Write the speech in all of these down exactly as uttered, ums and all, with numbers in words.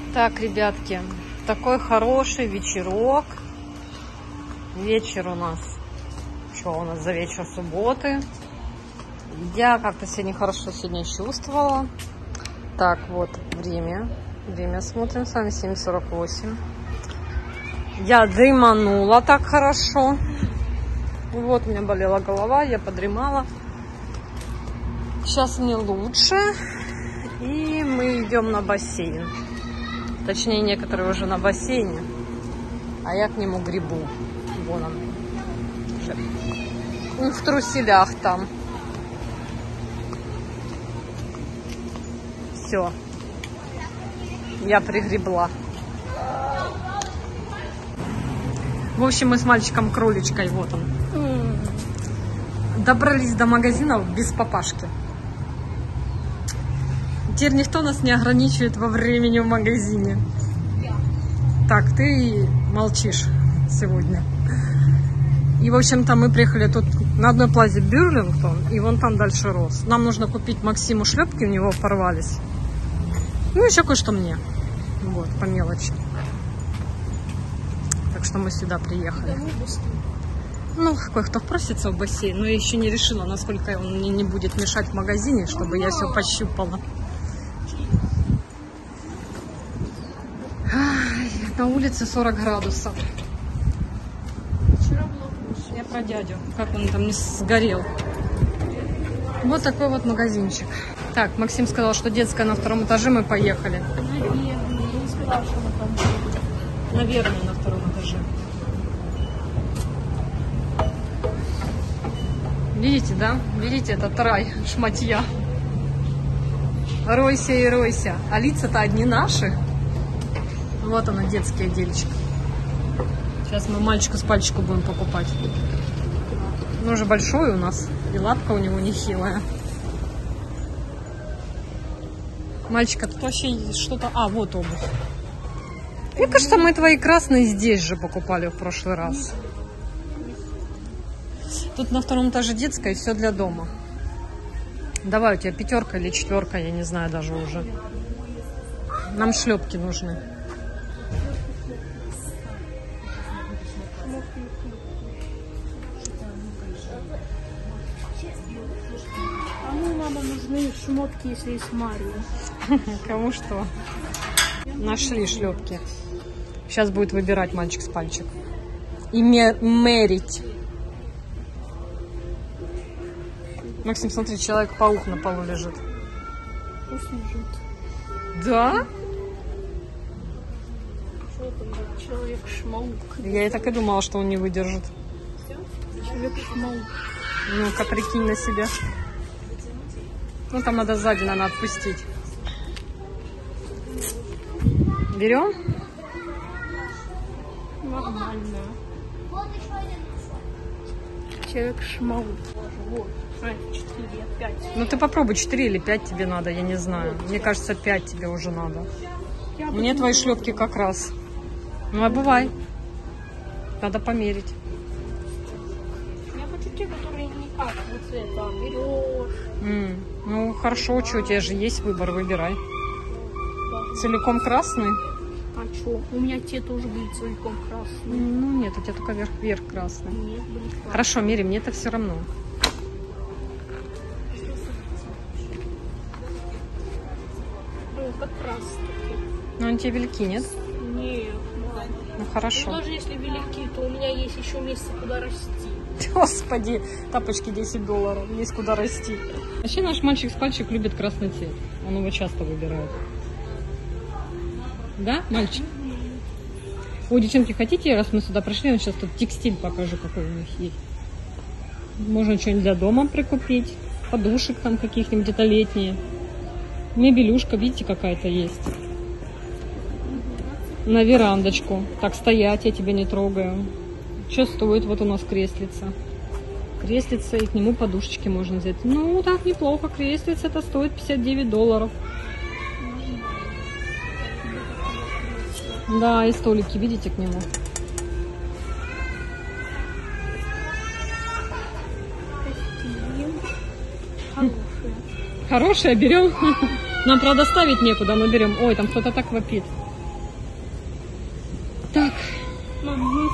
Так, ребятки, такой хороший вечерок. Вечер у нас. Что у нас за вечер субботы? Я как-то сегодня хорошо сегодня чувствовала. Так, вот время. Время смотрим с вами, семь сорок восемь. Я дреманула так хорошо. Вот, у меня болела голова, я подремала. Сейчас мне лучше. И мы идем на бассейн. Точнее, некоторые уже на бассейне. А я к нему гребу. Вон он. Он в труселях там. Все. Я пригребла. В общем, мы с мальчиком-кроличкой, вот он, добрались до магазинов без папашки. Теперь никто нас не ограничивает во времени в магазине. Так, ты молчишь сегодня. И, в общем-то, мы приехали тут на одной плазе Бюрлингтон, и вон там дальше Росс. Нам нужно купить Максиму шлепки, у него порвались. Ну, еще кое-что мне. Вот, по мелочи. Так что мы сюда приехали. Ну, кое-кто просится в бассейн, но я еще не решила, насколько он мне не будет мешать в магазине, чтобы я все пощупала. Ай, на улице сорок градусов. Я про дядю, как он там не сгорел. Вот такой вот магазинчик. Так, Максим сказал, что детская на втором этаже, мы поехали. Наверное, на втором этаже. Видите, да? Видите, этот рай, шматья. Ройся и ройся. А лица-то одни наши. Вот она, детский отдельчик. Сейчас мы мальчику с пальчику будем покупать. Он уже большой у нас. И лапка у него нехилая. Мальчика, тут вообще что-то... А, вот обувь. Мне кажется, мы твои красные здесь же покупали в прошлый раз. Тут на втором этаже детская, и все для дома. Давай, у тебя пятерка или четверка, я не знаю даже уже. Нам шлепки нужны. А ну, мама, нужны шмотки, если есть Мария. Кому что? Нашли шлепки. Сейчас будет выбирать мальчик с пальчик. И мерить. Максим, смотри, человек-паук на полу лежит. Пусть лежит. Да? Что там, человек-шмаук? Я и так и думала, что он не выдержит. Человек-шмаук. Ну-ка, прикинь на себя. Ну, там надо сзади, надо отпустить. Берем? Нормально. Человек-шмаук. Вот. четыре, пять. Ну, ты попробуй, четыре или пять тебе надо, я не знаю. Мне кажется, пять тебе уже надо. Я Мне твои шлепки как раз. Ну, обувай. Надо померить. Я хочу те, которые не как вот это берешь. М, ну, хорошо, что у тебя же есть выбор, выбирай. Целиком красный? А что? У меня те тоже были целиком красные. Ну, нет, у тебя только верх-верх красный. Нет, были красные. Хорошо, мери, мне это все равно. Ну, как раз таки. Ну, они тебе велики, нет? Нет, мама. Ну, хорошо. Ну, даже если велики, то у меня есть еще место, куда расти. Господи, тапочки десять долларов, есть куда расти. Вообще наш мальчик с пальчик любит красный цвет. Он его часто выбирает. Да, мальчик? Ой, девчонки, хотите, раз мы сюда пришли, я сейчас тут текстиль покажу, какой у них есть. Можно что-нибудь для дома прикупить. Подушек там каких-нибудь, где-то летние. Мебелюшка, видите, какая-то есть. На верандочку. Так, стоять, я тебя не трогаю. Что стоит? Вот у нас креслица. Креслица, и к нему подушечки можно взять. Ну, так, неплохо. Креслица это стоит пятьдесят девять долларов. Да, и столики, видите, к нему. Хорошие. Хорошая, берем. Нам, правда, ставить некуда, мы берем. Ой, там кто-то так вопит.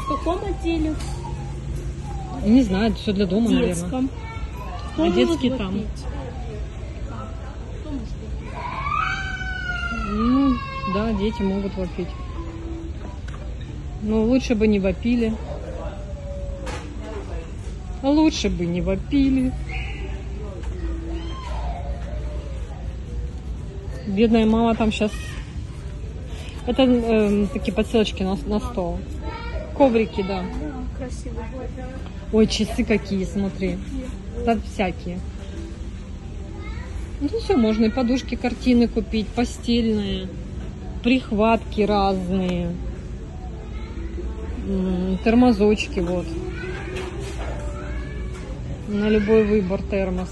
В каком отделе? Не знаю, все для дома, В наверное. детском. А детский там. Вопить? А, кто может вопить? Ну, да, дети могут вопить. Но лучше бы не вопили. Лучше бы не вопили. Бедная мама там сейчас... Это э, такие подстилочки на, на стол. Коврики, да. Да, красиво. Ой, часы какие, смотри. Да, всякие. Ну все, можно и подушки, картины купить, постельные, прихватки разные, м, термозочки вот. На любой выбор термос.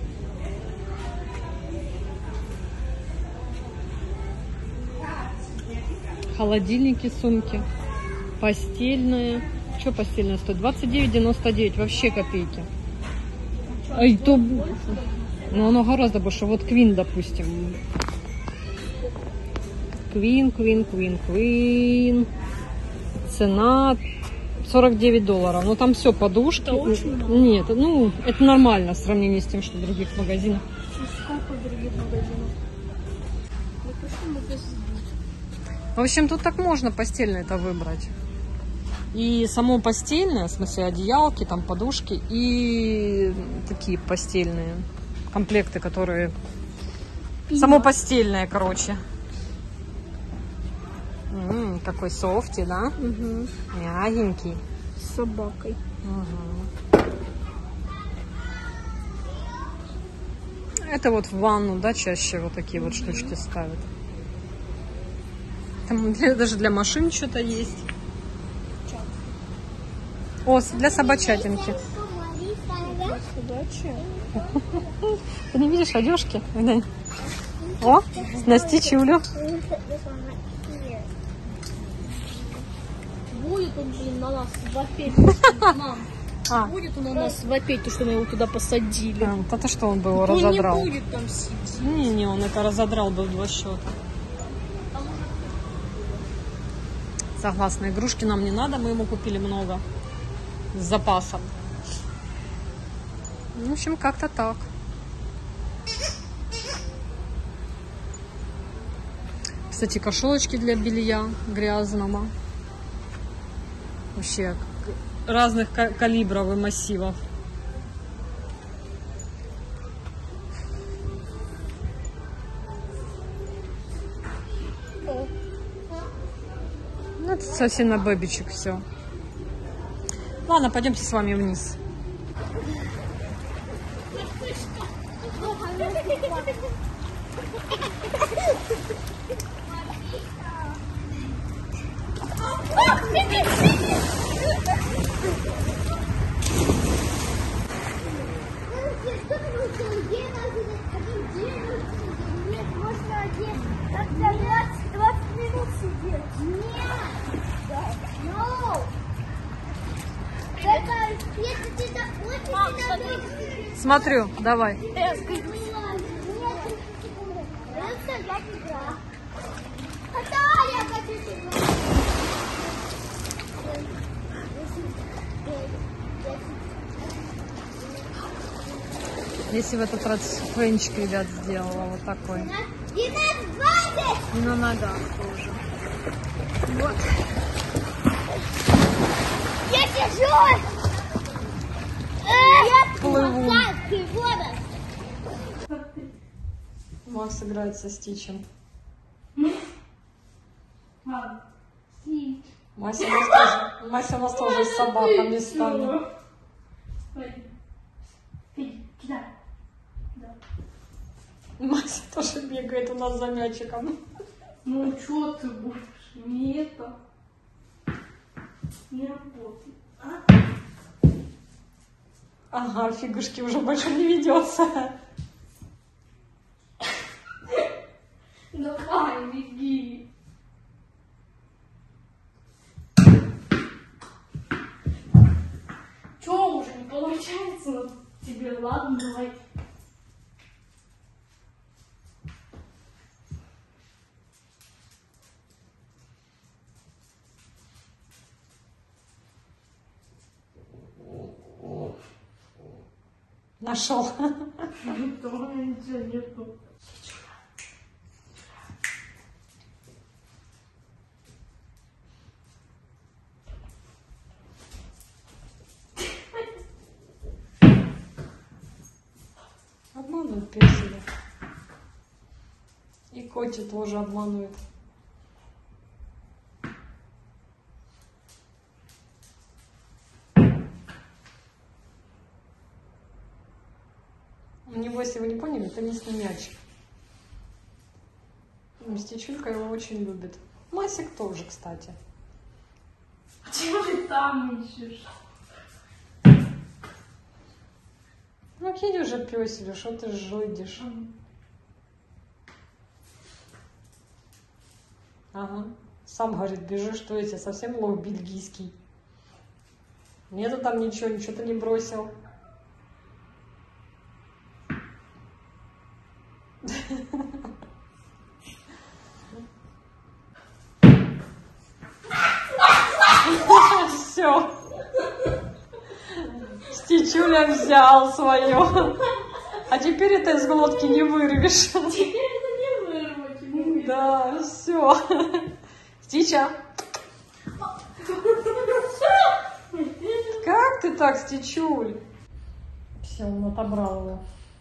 Холодильники, сумки, постельные. Что постельная стоит? двадцать девять девяносто девять, вообще копейки. А и то, ну оно гораздо больше. Вот Квин, допустим. Квин, Квин, Квин, Квин. Цена сорок девять долларов. Ну там все, подушки. Это очень много. Нет, ну это нормально в сравнении с тем, что в других магазинах. Сколько в других магазинах? Напиши магазин. В общем, тут так можно постельное это выбрать. И само постельное, в смысле одеялки, там подушки, и такие постельные комплекты, которые... Пиво. Само постельное, короче. М-м, какой софти, да? Угу. Мягенький. С собакой. Угу. Это вот в ванну, да, чаще вот такие вот штучки ставят. Там для- даже для машин что-то есть. О, для собачатинки. Удачи. Ты не видишь одежки? О, Насти Чулю. Будет он, блин, на нас вопеть. Мам, А, будет он на нас вопеть, то, что мы его туда посадили. а, вот это что он бы его Он разодрал? не будет там сидеть. Не-не, он это разодрал бы в два счета. Согласна, игрушки нам не надо, мы ему купили много. С запасом. В общем, как-то так. Кстати, кошелочки для белья грязного. Вообще разных ка- калибров и массивов. Ну, это совсем на бэбичек все. Ладно, пойдемте с вами вниз. двадцать минут сидеть. Нет. No. Это, если ты захочешь, ты Смотрю, давай. Нет, это я игра. Хотя я хочу играть. Если в этот раз френчик, ребят, сделала вот такой. двенадцать двадцать. И на ногах тоже. Вот. Я сижу. Я Плыву. посадки, вода. Макс играет со Стичем. Мася у нас тоже, Мася у нас тоже с собаками станет. Мася тоже бегает у нас за мячиком. Ну, что ты будешь? Не это. Не работает. Ага, фигушки уже больше не ведется. Давай, беги. Чё уже не получается тебе? Ладно, давай. Нашел. Дома ничего нету. Обманывают песели. И Коти тоже обманывает. У него, если вы не поняли, это теннисный мяч. Стечулька его очень любит. Масик тоже, кстати. Чего ты там ищешь? Ну, иди уже, пёселю, что ты жойдешь? Ага. Сам, говорит, бежишь, что эти, совсем лох бельгийский. Нету там ничего, ничего ты не бросил. Все. Стечуля взял свое. А теперь это из глотки не вырвешь. Теперь это не вырвать. Да, все. Стича. Как ты так, Стечуль? Все, он отобрал его.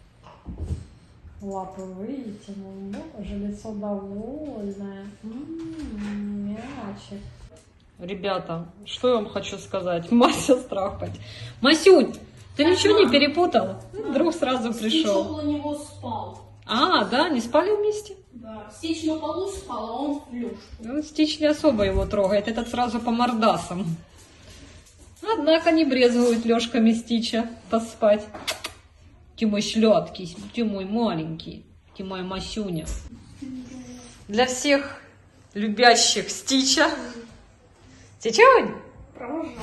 Лапы вытянул, уже лицо довольное. М-м-м, мячик. Ребята, что я вам хочу сказать? Мася страхать. Масюнь, ты ничего не перепутал? Друг сразу пришел. Стич около него спал. А, да, не спали вместе? Да. Стич на полу спал, а он в плюшку. Ну, Стич не особо его трогает, этот сразу по мордасам. Однако не брезгует Лёшками Стича поспать. Ты мой сладкий, ты мой маленький, ты моя Масюня. Для всех любящих Стича. Стичунь? Провожаю.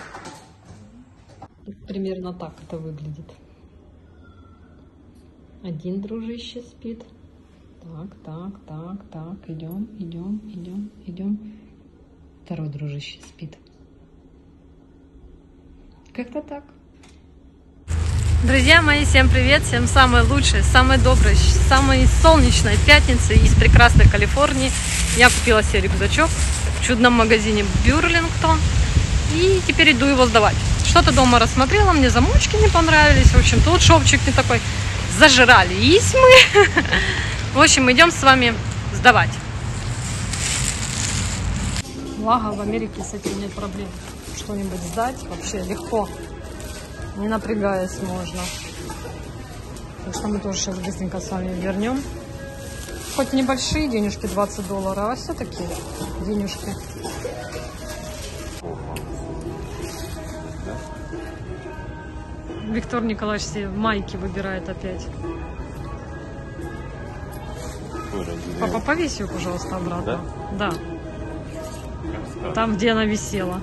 Примерно так это выглядит. Один дружище спит. Так, так, так, так. Идем, идем, идем, идем. Второй дружище спит. Как-то так. Друзья мои, всем привет! Всем самой лучшей, самой доброй, самой солнечной пятницы из прекрасной Калифорнии. Я купила себе рюкзачок в чудном магазине Бюрлингтон. И теперь иду его сдавать. Что-то дома рассмотрела, мне замочки не понравились. В общем, тут шовчик не такой. Зажрались мы. В общем, идем с вами сдавать. Благо, в Америке с этим нет проблем. Что-нибудь сдать вообще легко. Не напрягаясь можно. Так что мы тоже сейчас быстренько с вами вернем. Хоть небольшие денежки, двадцать долларов, а все-таки денежки. Виктор Николаевич себе майки выбирает опять. Папа, повесь ее, пожалуйста, обратно. Да? Да. Там, где она висела.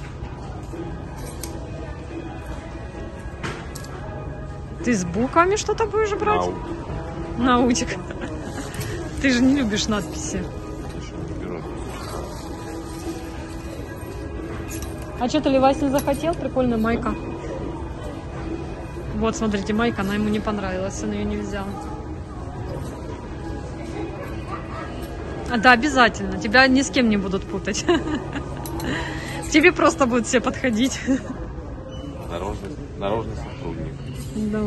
Ты с буквами что-то будешь брать? Нау. Научик. Ты же не любишь надписи. А что, ты Левайс не захотел? Прикольная майка. Вот, смотрите, майка, она ему не понравилась, он ее не взял. А, да, обязательно. Тебя ни с кем не будут путать. Тебе просто будут все подходить. Дорожный, дорожный сотрудник. Да.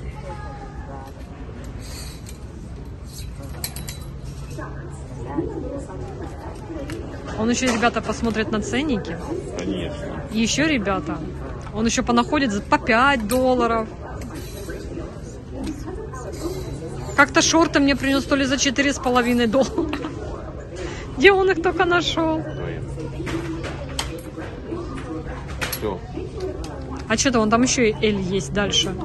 Он еще, ребята, посмотрит на ценники. Конечно. И еще, ребята, он еще понаходит по пять долларов. Как-то шорты мне принес то ли за четыре с половиной доллара. Где он их только нашел? Все. А что-то он там еще и Эль есть дальше.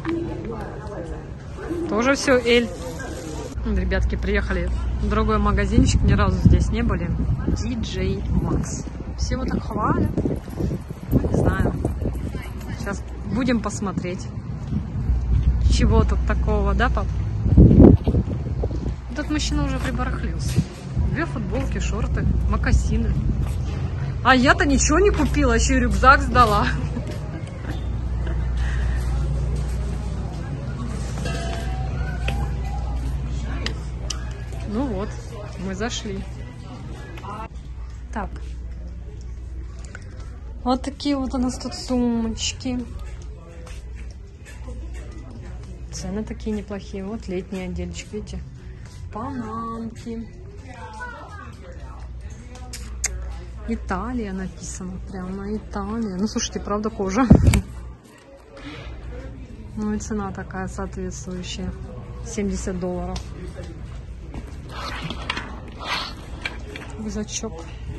Тоже все Эль. Ребятки, приехали в другой магазинчик, ни разу здесь не были. ди джей Max. Все вот так хвалят. Ну, не знаю. Сейчас будем посмотреть, чего тут такого, да, пап? Этот мужчина уже прибарахлился. Две футболки, шорты, мокасины. А я-то ничего не купила, еще и рюкзак сдала. Ну вот, мы зашли. Так. Вот такие вот у нас тут сумочки. Цены такие неплохие. Вот летний отдельчик, видите? Панамки. Италия написано. Прямо Италия. Ну, слушайте, правда, кожа. Ну и цена такая соответствующая. семьдесят долларов. Рюкзачок.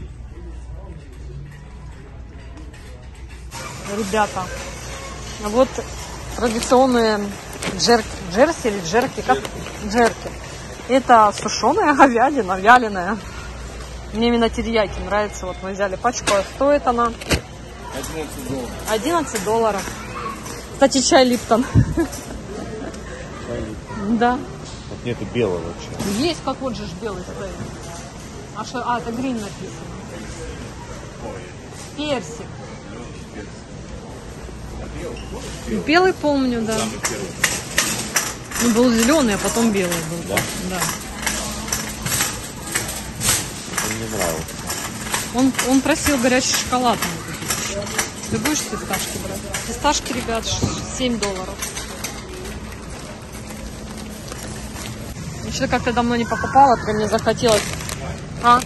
Ребята, вот традиционные джерки, джерси или джерки, как джерки. Это сушеная говядина, вяленая. Мне именно терияки нравится. Вот мы взяли пачку, а стоит она одиннадцать долларов. одиннадцать долларов. Кстати, чай Липтон. Чай Липтон. Да. Вот нету белого чая. Есть, как вот же ж белый стоит. А что? А, это грин написано. Персик. Белый помню, да. Самый первый. Ну, был зеленый, а потом белый был. Да? Да. Он мне нравился. Он, он просил горячий шоколад. Ты будешь фисташки брать? Фисташки, ребят, семь долларов. Еще как-то давно не покупала, прям мне захотелось. А?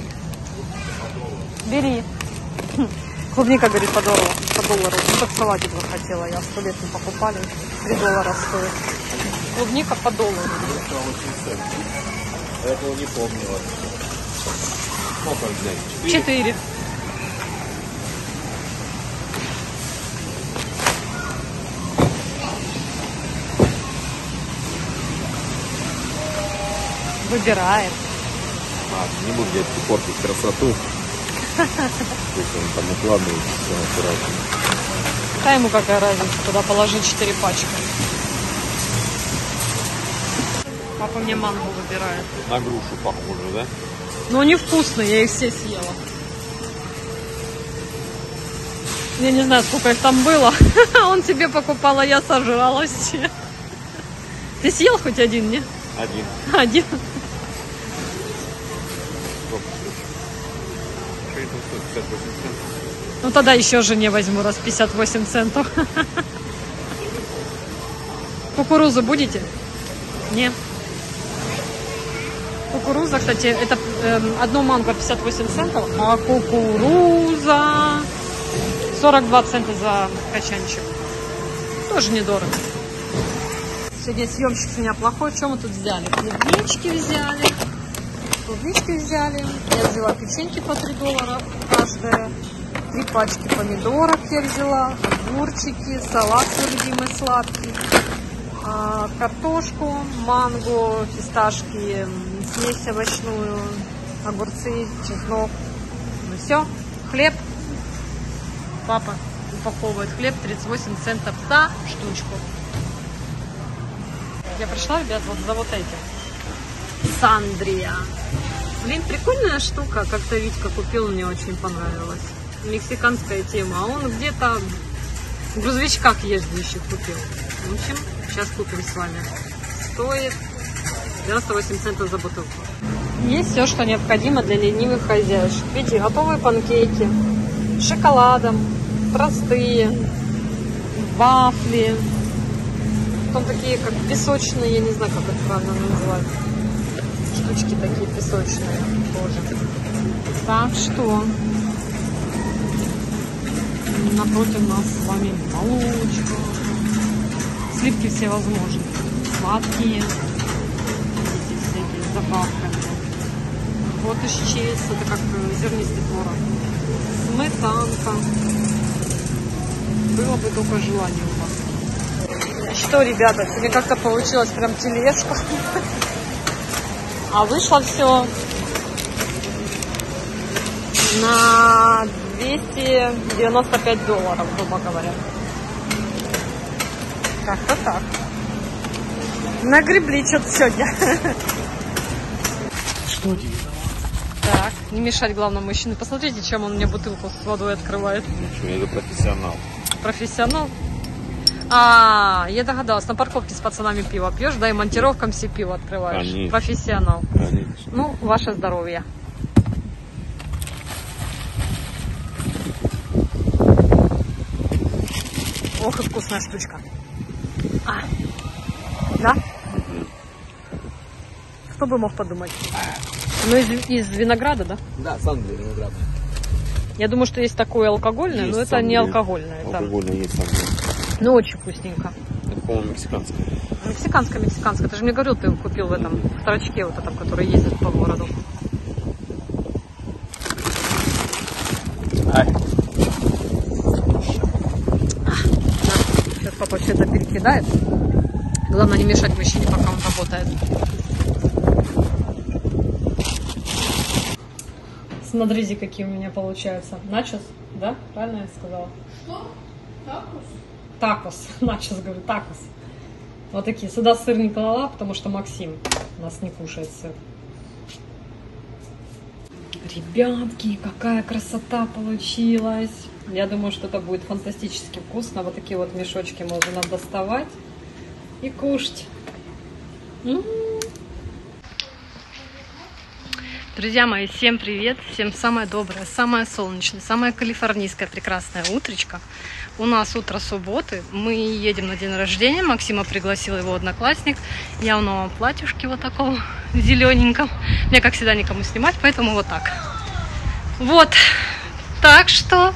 Бери. Клубника, говорит, по доллару. По доллару. Ну, как салатик захотела. Я сто лет не покупали. три доллара стоит. Клубника по доллару. Я этого не помнила. Сколько взять? Четыре. Выбирает. А, не буду, дядьки, портить красоту. Пусть он там укладывает все аккуратно. Да ему какая разница, куда положить четыре пачки. Папа мне манго выбирает. На грушу похоже, да? Но они вкусные, я их все съела. Я не знаю, сколько их там было. Он себе покупал, а я сожралась. Ты съел хоть один, не? Один. Один. Сколько стоит? Что это стоит? пятьдесят восемь центов. Ну тогда еще жене возьму, раз пятьдесят восемь центов. Кукурузу будете? Не. Кукуруза, кстати, это э, одно манго пятьдесят восемь центов, а кукуруза сорок два цента за качанчик. Тоже недорого. Сегодня съемщик у меня плохой. Что мы тут взяли? Клубнички взяли. Клубнички взяли. Я взяла печеньки по три доллара каждая. Три пачки помидоров я взяла. Огурчики, салат свой любимый сладкий. А, картошку, манго, фисташки, смесь овощную, огурцы, чеснок. Ну все. Хлеб. Папа упаковывает хлеб, тридцать восемь центов за штучку. Я пришла, ребят, вот за вот этим. Сандрия. Блин, прикольная штука. Как-то Витька купил, мне очень понравилось. Мексиканская тема. А он где-то в грузовичках ездящих купил. В общем, сейчас купим с вами. Стоит девяносто восемь центов за бутылку. Есть все, что необходимо для ленивых хозяюшек. Видите, готовые панкейки с шоколадом, простые, вафли. Потом такие, как песочные, я не знаю, как это правильно называть. Штучки такие песочные тоже. Так что напротив нас с вами молочко. Сливки все возможные. Сладкие. Эти всякие с добавками. Вот из чейз, это как зернистый творог. Сметанка. Было бы только желание у вас. Что, ребята, сегодня как-то получилось прям тележка. А вышло все на двести девяносто пять долларов, грубо говоря. Как-то так. Нагребли что-то сегодня. Что делать? Так, не мешать главному мужчине. Посмотрите, чем он мне бутылку с водой открывает. Ничего, я профессионал. Профессионал. А, я догадалась, на парковке с пацанами пиво пьешь, да, и монтировкам все пиво открываешь. Конечно. Профессионал. Конечно. Ну, ваше здоровье. Ох, и вкусная штучка. А, да? Кто бы мог подумать? Ну, из, из винограда, да? Да, с Англии виноград. Я думаю, что есть такое алкогольное, Есть но это не Англия. алкогольное. Это... Алкогольное есть с Англии. Ну, очень вкусненько. Это, по-моему, мексиканское. Мексиканская, мексиканская. Ты же мне говорил, ты купил в этом в трачке вот этом, который ездит по городу. Ай. Сейчас папа все это перекидает. Главное не мешать мужчине, пока он работает. Смотрите, какие у меня получаются. Начос, да? Правильно я сказала? Что? Такос? Такос. Начос, говорю, такос. Вот такие. Сюда сыр не клала, потому что Максим у нас не кушает сыр. Ребятки, какая красота получилась. Я думаю, что это будет фантастически вкусно. Вот такие вот мешочки можно доставать и кушать. М-м-м. Друзья мои, всем привет, всем самое доброе, самое солнечное, самое калифорнийское прекрасное утречко. У нас утро субботы, мы едем на день рождения, Максима пригласил его одноклассник. Я в новом платьюшке вот таком зелененьком. Мне, как всегда, никому снимать, поэтому вот так. Вот, так что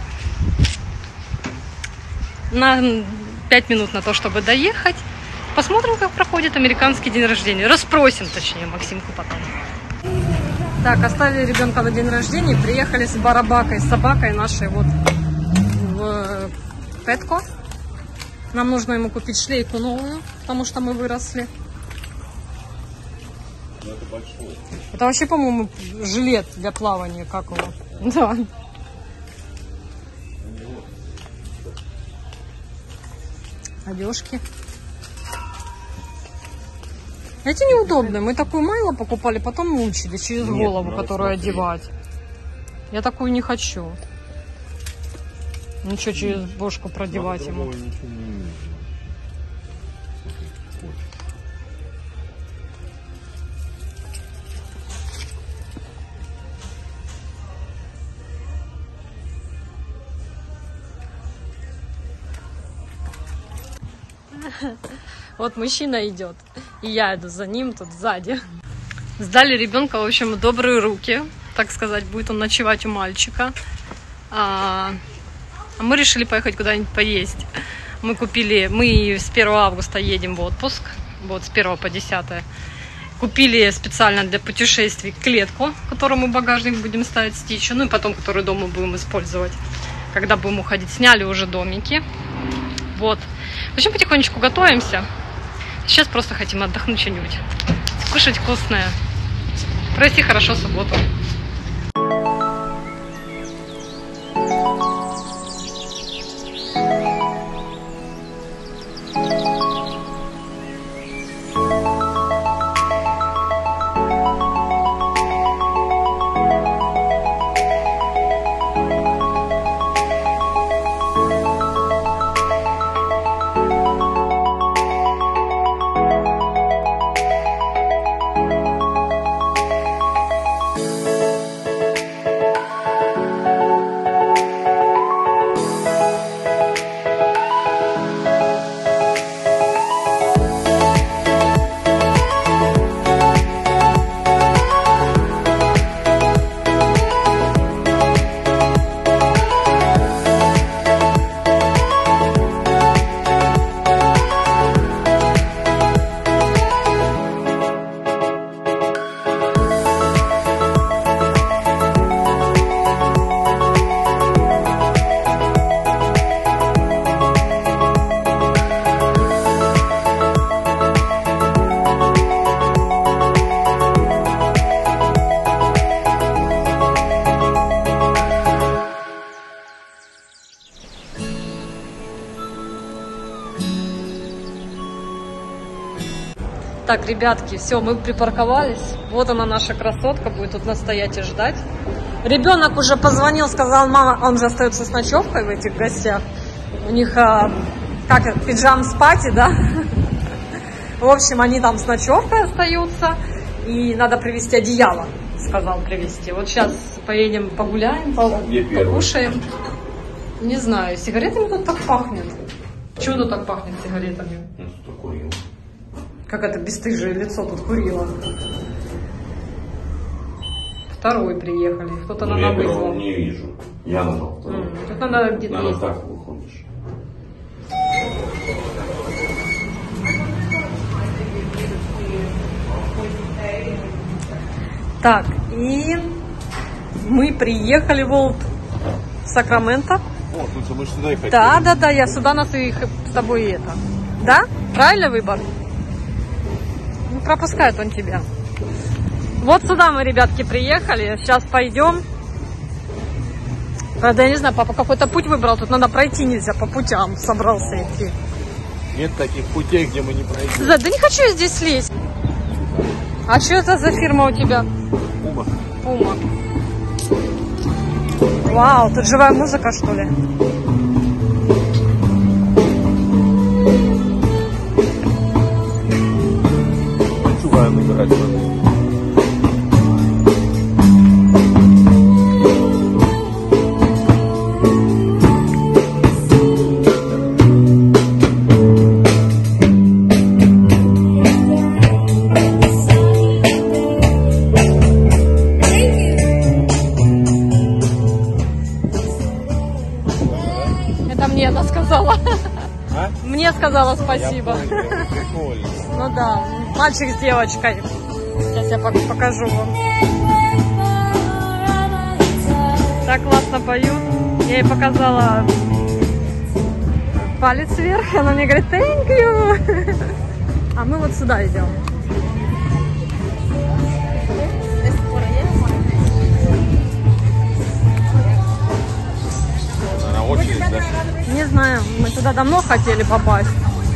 на пять минут на то, чтобы доехать. Посмотрим, как проходит американский день рождения. Расспросим, точнее, Максимку потом. Так, оставили ребенка на день рождения, приехали с барабакой, с собакой нашей вот в Петко. Нам нужно ему купить шлейку новую, потому что мы выросли. Это большой. Это вообще, по-моему, жилет для плавания, как его. Да. Одежки. Эти неудобные. Мы такую мыло покупали, потом мучили через Нет, голову, надо которую смотреть. одевать. Я такую не хочу. Ничего через бошку продевать Надо ему. другого ничего не нужно. Вот мужчина идет, и я иду за ним тут сзади. Сдали ребенка, в общем, в добрые руки, так сказать, будет он ночевать у мальчика. А, а мы решили поехать куда-нибудь поесть. Мы купили, мы с первого августа едем в отпуск, вот с первого по десятое. Купили специально для путешествий клетку, которую мы в багажник будем ставить Стичу, ну и потом, которую дома будем использовать, когда будем уходить. Сняли уже домики, вот. В общем, потихонечку готовимся. Сейчас просто хотим отдохнуть что-нибудь, кушать вкусное, провести хорошо субботу. Так, ребятки, все, мы припарковались. Вот она, наша красотка, будет тут нас стоять и ждать. Ребенок уже позвонил, сказал, мама, он же остается с ночевкой в этих гостях. У них а, как это, пиджам-спати, да? В общем, они там с ночевкой остаются, и надо привезти одеяло, сказал привезти. Вот сейчас поедем погуляем, покушаем. Не знаю, сигаретами тут так пахнет. Чего тут так пахнет сигаретами? Как это бесстыжее лицо тут курило. Второй приехали, кто-то Ну, на я новый первого был. не вижу. Я набрал. М, Тут надо где-то Наверное, есть. так выходишь. Так, и мы приехали в Сакраменто. О, слушай, мы же сюда и хотели. Да, да, да, я сюда нас и х- с тобой это. Да? Правильно выбор? Не пропускает он тебя. Вот сюда мы, ребятки, приехали. Сейчас пойдем. Правда, я не знаю, папа какой-то путь выбрал. Тут надо пройти нельзя, по путям собрался идти. Нет таких путей, где мы не пройдем. Да, да не хочу я здесь лезть. А что это за фирма у тебя? Пума. Пума. Вау, тут живая музыка, что ли? Чуваем играть. Это мне она сказала. А? Мне сказала спасибо. Прикольно. Ну да, мальчик с девочкой. Сейчас я пок- покажу вам. Так классно поют. Я ей показала палец вверх, и она мне говорит thank you. А мы вот сюда идем. На очередь, да? Не знаю, мы туда давно хотели попасть.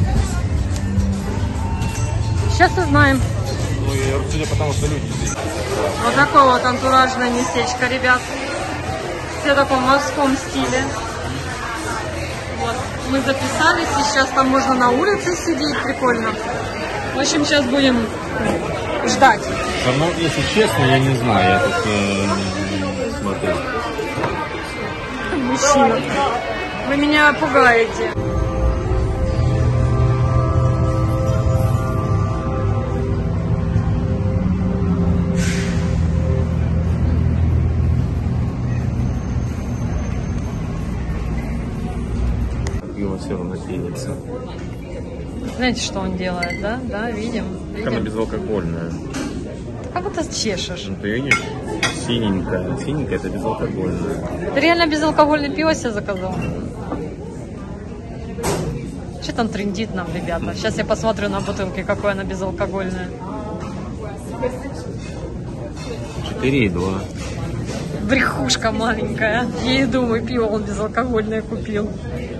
Сейчас узнаем. Ну, и судя по тому, что люди здесь. Вот такое вот антуражное местечко, ребят. Все в таком морском стиле. Вот. Мы записались, и сейчас там можно на улице сидеть, прикольно. В общем, сейчас будем ждать. Да, ну, если честно, я не знаю, я тут э, не смотрю. Мужчина. Вы меня пугаете. Пиво все равно пенится. Знаете, что он делает, да? Да, видим. Как она видим. безалкогольная. Как будто чешешь. Ну, ты видишь? Синенькая. Синенькая это безалкогольная. Ты реально безалкогольное пиво себе заказал? Что там трендит нам, ребята? Сейчас я посмотрю на бутылке, какое она безалкогольное. четыре и два. Брехушка маленькая. Я и думаю, пиво он безалкогольное купил.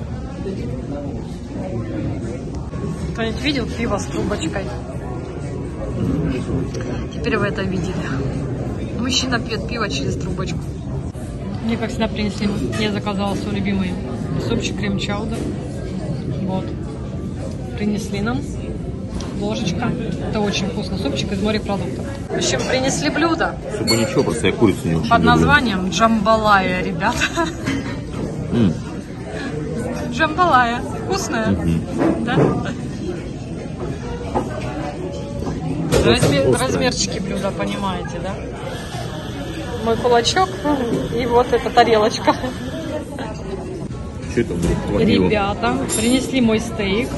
Кто-нибудь видел пиво с трубочкой? Теперь вы это видели. Мужчина пьет пиво через трубочку. Мне, как всегда, принесли. Я заказала свой любимый супчик крем-чаудер. Вот. Принесли нам. Ложечка. Это очень вкусный супчик из морепродуктов. В общем, принесли блюдо Чтобы ничего, просто я курицу не очень под люблю. названием джамбалая, ребята. М. Джамбалая. Вкусная? Мгм. Да? Размер- вкусная. размерчики блюда, понимаете, да? Мой кулачок и вот эта тарелочка. Что это вдруг творило? Ребята, принесли мой стейк.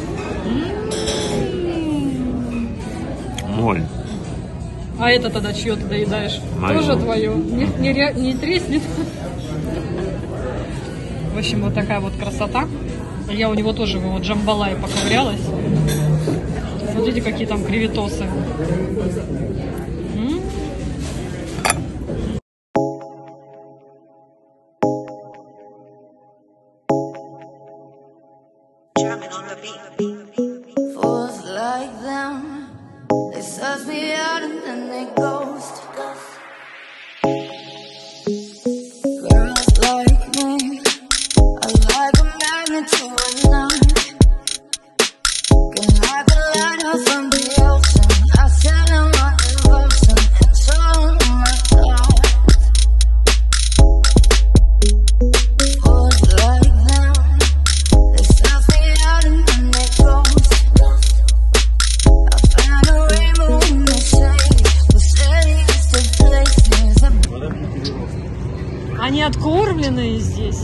Моль. А это тогда чье ты доедаешь? Моё. Тоже твое. Не, не, ре- не треснет. В общем, вот такая вот красота. Я у него тоже вот джамбалай поковырялась. Смотрите, какие там креветосы. М? Fools like them, they suss me out and then they ghost. Girls like me, I like a magnet to a knife. Они откормленные здесь.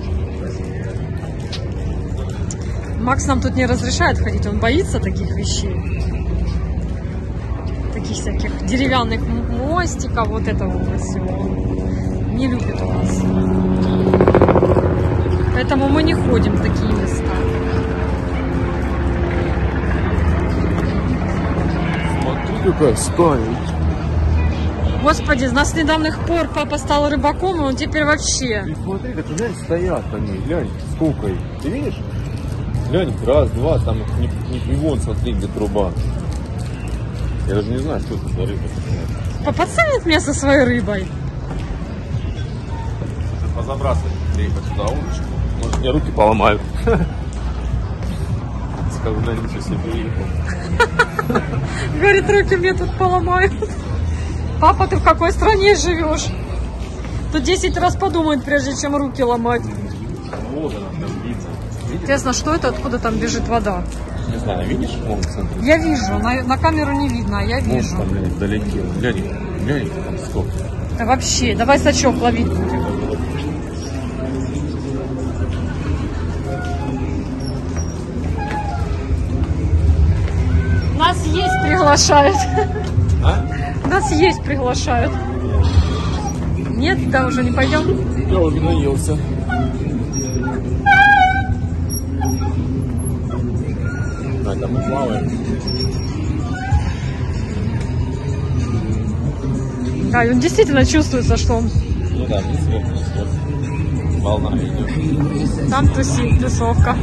Макс нам тут не разрешает ходить, он боится таких вещей. Таких всяких деревянных мостиков, вот этого вот всего. Он не любит у нас. Поэтому мы не ходим в такие места. Смотри, какая стая. Господи, с нас с недавних пор папа стал рыбаком, и он теперь вообще... Ты смотри, так глянь, стоят они, глянь, сколько их. Ты видишь? Глянь, раз, два, там их не, не, не вон, смотри, где труба. Я даже не знаю, что это за рыба. Папа ценит меня со своей рыбой. Позабрасывай рейка сюда удочку. Может, мне руки поломают. Скажу, да ничего себе. Говорит, руки мне тут поломают. Папа, ты в какой стране живешь? Тут десять раз подумает, прежде чем руки ломать. Вот она там видно. Интересно, что это, откуда там бежит вода? Не знаю, видишь? Вон в центре. Я вижу, на, на камеру не видно, а я Вон вижу. там, глянь, вдалеке. Глянь, глянь, там сколько. Да вообще, давай сачок ловить будем. Нас есть приглашают. А? Нас есть приглашают. Нет, да, уже не пойдем. Я уже наелся. А, там мы плаваем. Да, и он действительно чувствуется, что он Ну да, не сверху, не сверху. Волна идет. там тусит, тусовка.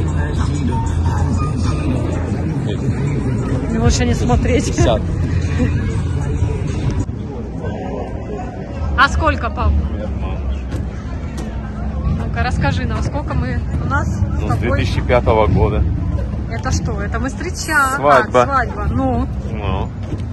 И лучше не смотреть. пятьдесят. А сколько, пап? Ну-ка, расскажи нам, сколько мы у нас с Ну, с тобой? две тысячи пятого года. Это что? Это мы встречаем. Свадьба. А, свадьба. Ну, Ну,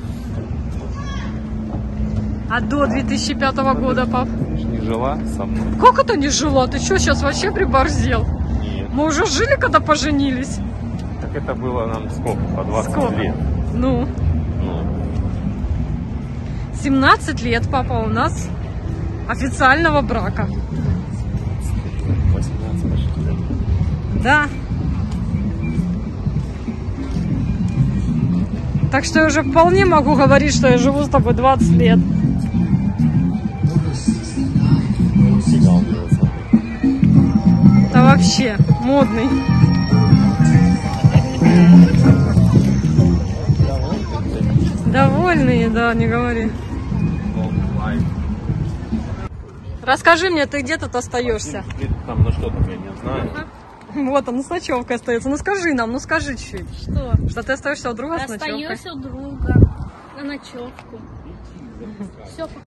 а до две тысячи пятого года, пап? ты ж не жила со мной? Как это не жила? Ты что, сейчас вообще приборзел? Нет. Мы уже жили, когда поженились? Так это было нам сколько? По двадцать Сколько? лет. Ну, Ну, семнадцать лет, папа, у нас официального брака. восемнадцать почти лет. Да. Так что я уже вполне могу говорить, что я живу с тобой двадцать лет. Сигнал делается. Это вообще модный. Довольные, да, не говори. Расскажи мне, ты где тут остаешься? Там на что там, я не знаю. Вот он, с ночевкой остается. Ну скажи нам, ну скажи чуть. Что? Что ты остаешься у друга с ночевкой? Остаюсь у друга на ночевку. Все